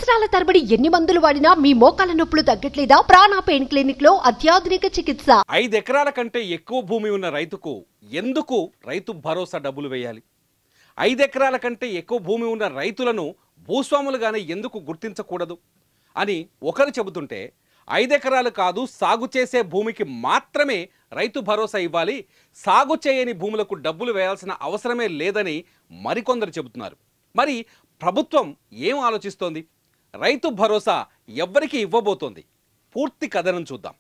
సంవత్సరాల తరబడి ఎన్ని మందులు వాడినా మీ మోకాల నొప్పులు తగ్గట్లేదా? ప్రాణ పెయిన్ క్లినిక్ లో అత్యాధునిక చికిత్స. 5 ఎకరాల కంటే ఎక్కువ భూమి ఉన్న రైతుకు ఎందుకు రైతు భరోసా డబ్బులు వేయాలి? 5 ఎకరాల కంటే ఎక్కువ భూమి ఉన్న రైతులను భూస్వాములుగానే ఎందుకు గుర్తించకూడదు అని ఒకరు చెబుతుంటే, 5 ఎకరాలు కాదు, సాగు చేసే భూమికి మాత్రమే రైతు భరోసా ఇవ్వాలి, సాగు చేయని భూములకు డబ్బులు వేయాల్సిన అవసరమే లేదని మరికొందరు చెబుతున్నారు. మరి ప్రభుత్వం ఏం ఆలోచిస్తోంది? రైతు భరోసా ఎవ్వరికి ఇవ్వబోతోంది? పూర్తి కథనం చూద్దాం.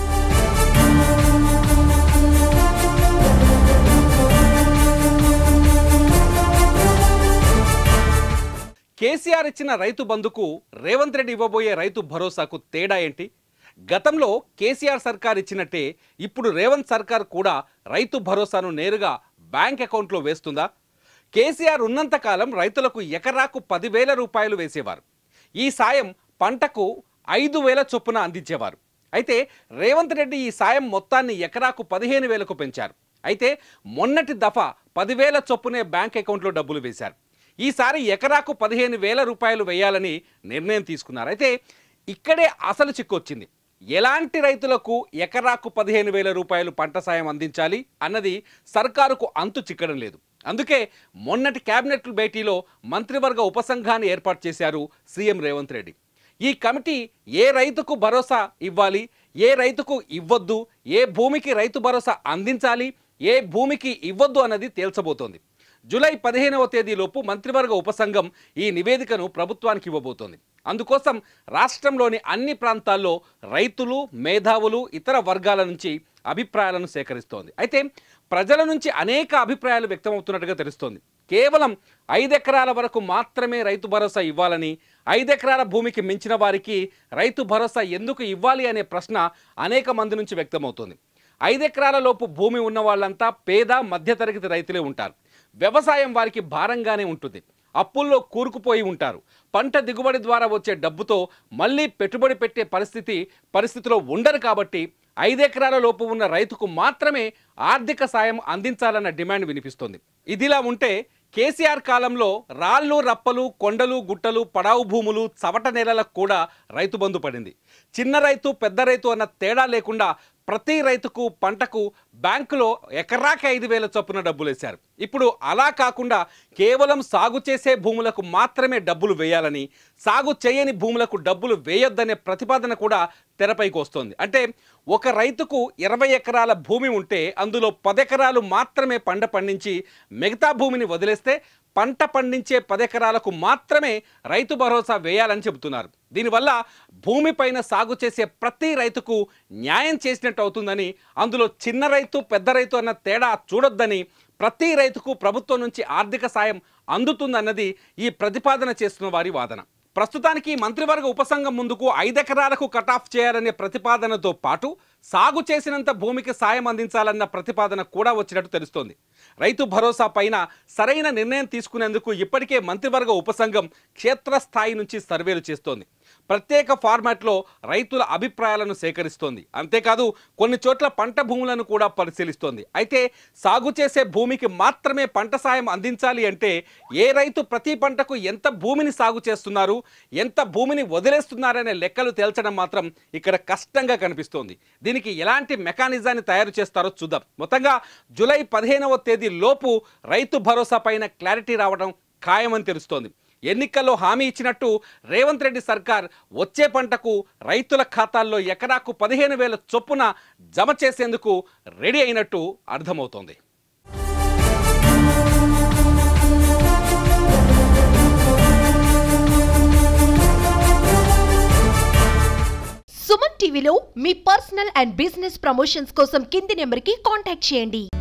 కేసీఆర్ ఇచ్చిన రైతు బంధుకు రేవంత్ రెడ్డి ఇవ్వబోయే రైతు భరోసాకు తేడా ఏంటి? గతంలో కేసీఆర్ సర్కార్ ఇచ్చినట్టే ఇప్పుడు రేవంత్ సర్కార్ కూడా రైతు భరోసాను నేరుగా బ్యాంక్ అకౌంట్లో వేస్తుందా? కేసీఆర్ ఉన్నంతకాలం రైతులకు ఎకరాకు 10,000 రూపాయలు వేసేవారు. ఈ సాయం పంటకు 5,000 చొప్పున అందించేవారు. అయితే రేవంత్ రెడ్డి ఈ సాయం మొత్తాన్ని ఎకరాకు 15,000కు పెంచారు. అయితే మొన్నటి దఫా 10,000 చొప్పునే బ్యాంక్ అకౌంట్లో డబ్బులు వేశారు. ఈసారి ఎకరాకు 15,000 రూపాయలు వేయాలని నిర్ణయం తీసుకున్నారు. అయితే ఇక్కడే అసలు చిక్కొచ్చింది. ఎలాంటి రైతులకు ఎకరాకు 15,000 రూపాయలు పంట సాయం అందించాలి అన్నది సర్కారుకు అంతు చిక్కడం లేదు. అందుకే మొన్నటి కేబినెట్ భేటీలో మంత్రివర్గ ఉపసంఘాన్ని ఏర్పాటు చేశారు సీఎం రేవంత్ రెడ్డి. ఈ కమిటీ ఏ రైతుకు భరోసా ఇవ్వాలి, ఏ రైతుకు ఇవ్వద్దు, ఏ భూమికి రైతు భరోసా అందించాలి, ఏ భూమికి ఇవ్వద్దు అన్నది తేల్చబోతోంది. జూలై 15వ తేదీలోపు మంత్రివర్గ ఉపసంఘం ఈ నివేదికను ప్రభుత్వానికి ఇవ్వబోతోంది. అందుకోసం రాష్ట్రంలోని అన్ని ప్రాంతాల్లో రైతులు, మేధావులు, ఇతర వర్గాల నుంచి అభిప్రాయాలను సేకరిస్తోంది. అయితే ప్రజల నుంచి అనేక అభిప్రాయాలు వ్యక్తమవుతున్నట్టుగా తెలుస్తోంది. కేవలం 5 ఎకరాల వరకు మాత్రమే రైతు భరోసా ఇవ్వాలని, 5 ఎకరాల భూమికి మించిన వారికి రైతు భరోసా ఎందుకు ఇవ్వాలి అనే ప్రశ్న అనేక మంది నుంచి వ్యక్తమవుతోంది. 5 ఎకరాల లోపు భూమి ఉన్న వాళ్ళంతా పేద మధ్యతరగతి రైతులే ఉంటారు. వ్యవసాయం వారికి భారంగానే ఉంటుంది. అప్పుల్లో కూరుకుపోయి ఉంటారు. పంట దిగుబడి ద్వారా వచ్చే డబ్బుతో మళ్ళీ పెట్టుబడి పెట్టే పరిస్థితిలో ఉండరు. కాబట్టి 5 ఎకరాల లోపు ఉన్న రైతుకు మాత్రమే ఆర్థిక సాయం అందించాలన్న డిమాండ్ వినిపిస్తోంది. ఇదిలా ఉంటే కేసీఆర్ కాలంలో రాళ్ళు, రప్పలు, కొండలు, గుట్టలు, పడావు భూములు, చవట నేలలకు కూడా రైతు బంధు పడింది. చిన్న రైతు, పెద్ద రైతు అన్న తేడా లేకుండా ప్రతి రైతుకు పంటకు బ్యాంకులో ఎకరాకి 5,000 చొప్పున డబ్బులు వేశారు. ఇప్పుడు అలా కాకుండా కేవలం సాగు చేసే భూములకు మాత్రమే డబ్బులు వేయాలని, సాగు చేయని భూములకు డబ్బులు వేయొద్దనే ప్రతిపాదన కూడా తెరపైకి వస్తోంది. అంటే ఒక రైతుకు 20 ఎకరాల భూమి ఉంటే అందులో 10 ఎకరాలు మాత్రమే పంట పండించి మిగతా భూమిని వదిలేస్తే పంట పండించే 10 ఎకరాలకు మాత్రమే రైతు భరోసా వేయాలని చెబుతున్నారు. దీనివల్ల భూమిపైన సాగు చేసే ప్రతి రైతుకు న్యాయం చేసినట్టు అవుతుందని, అందులో చిన్న రైతు, పెద్ద రైతు అన్న తేడా చూడొద్దని, ప్రతి రైతుకు ప్రభుత్వం నుంచి ఆర్థిక సాయం అందుతుందన్నది ఈ ప్రతిపాదన చేస్తున్న వారి వాదన. ప్రస్తుతానికి మంత్రివర్గ ఉపసంఘం ముందుకు 5 ఎకరాలకు కటాఫ్ చేయాలనే ప్రతిపాదనతో పాటు సాగు చేసినంత భూమికి సాయం అందించాలన్న ప్రతిపాదన కూడా వచ్చినట్టు తెలుస్తోంది. రైతు భరోసా పైన సరైన నిర్ణయం తీసుకునేందుకు ఇప్పటికే మంత్రివర్గ ఉపసంఘం క్షేత్రస్థాయి నుంచి సర్వేలు చేస్తోంది. ప్రత్యేక ఫార్మాట్లో రైతుల అభిప్రాయాలను సేకరిస్తోంది. అంతేకాదు కొన్ని చోట్ల పంట భూములను కూడా పరిశీలిస్తోంది. అయితే సాగు చేసే భూమికి మాత్రమే పంట సాయం అందించాలి అంటే ఏ రైతు ప్రతి పంటకు ఎంత భూమిని సాగు చేస్తున్నారు, ఎంత భూమిని వదిలేస్తున్నారనే లెక్కలు తేల్చడం మాత్రం ఇక్కడ కష్టంగా కనిపిస్తోంది. దీనికి ఎలాంటి మెకానిజాన్ని తయారు చేస్తారో చూద్దాం. మొత్తంగా జూలై 15వ తేదీ లోపు రైతు భరోసా పైన క్లారిటీ రావడం ఖాయమని తెలుస్తోంది. ఎన్నికల్లో హామీ ఇచ్చినట్టు రేవంత్ రెడ్డి సర్కార్ వచ్చే పంటకు రైతుల ఖాతాల్లో ఎకరాకు 15,000 చొప్పున జమ చేసేందుకు రెడీ అయినట్టు అర్థమవుతోంది. సుమన్ టీవీలో మీ పర్సనల్ అండ్ బిజినెస్ ప్రమోషన్స్ కోసం కింది నెంబర్కి కాంటాక్ట్ చేయండి.